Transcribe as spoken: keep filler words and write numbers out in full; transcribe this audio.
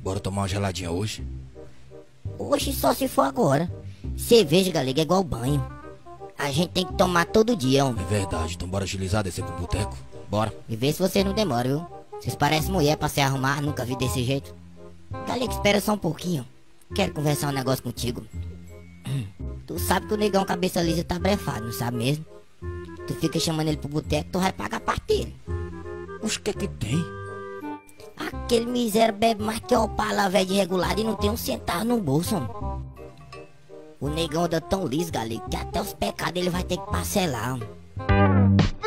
Bora tomar uma geladinha hoje? Oxe, só se for agora. Cerveja, galega, é igual banho. A gente tem que tomar todo dia, homem. É verdade, então bora agilizar, descer pro boteco? Bora. E vê se vocês não demoram, viu? Vocês parecem mulher pra se arrumar, nunca vi desse jeito. Galega, espera só um pouquinho. Quero conversar um negócio contigo. Tu sabe que o negão cabeça lisa tá brefado, não sabe mesmo? Tu fica chamando ele pro boteco, tu vai pagar parte dele. Oxe, o que é que tem? Aquele miséria bebe mais que o pala velho de regulado e não tem um centavo no bolso, homem. O negão anda tão liso, galera, que até os pecados ele vai ter que parcelar, homem.